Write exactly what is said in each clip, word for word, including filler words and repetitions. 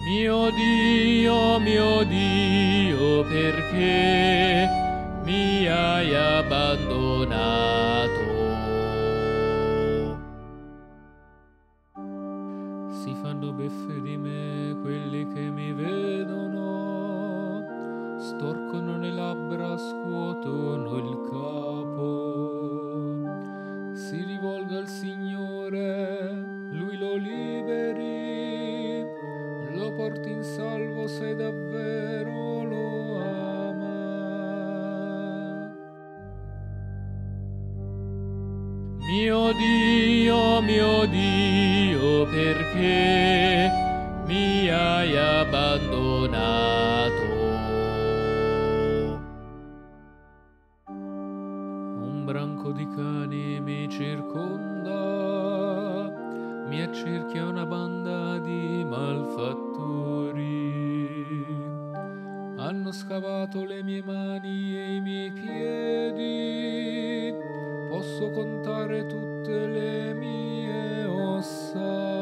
Mio Dio, mio Dio, perché mi hai abbandonato? Si fanno beffe di me quelli che mi vedono, storcono le labbra, scuotono il capo. Si rivolga al Signore, Lui lo liberi, lo porti in salvo se davvero lo ama. Mio Dio, mio Dio, perché mi hai abbandonato? Un branco di cani mi circonda, mi accerchia una banda di malfattori. Hanno scavato le mie mani e i miei piedi, posso contare tutte le mie ossa.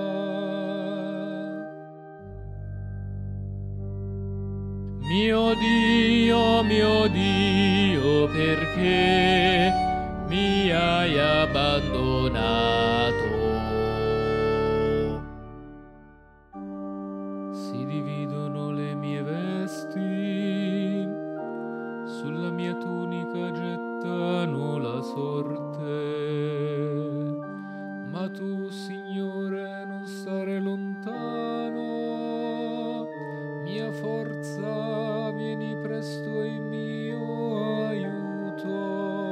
Mio Dio, mio Dio, perché mi hai abbandonato? Si dividono le mie vesti, sulla mia tunica gettano la sorte. Ma tu, Signore, non stare lontano, mia forza, vieni presto in mio aiuto.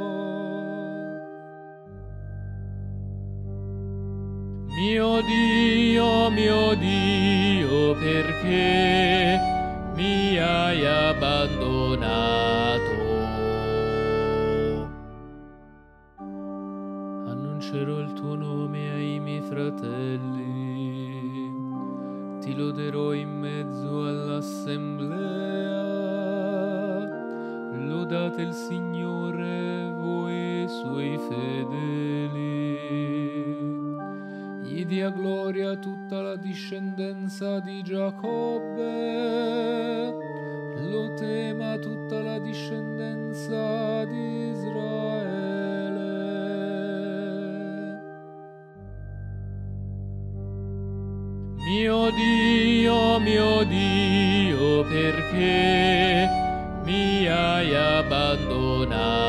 Mio Dio, mio Dio, perché mi hai abbandonato? Annuncerò il tuo nome ai miei fratelli, ti loderò in mezzo all'assemblea. Lodate il Signore, voi suoi fedeli. Gli dia gloria tutta la discendenza di Giacobbe, lo tema tutta la discendenza di Israele. Mio Dio, mio Dio, perché mi hai abbandonato?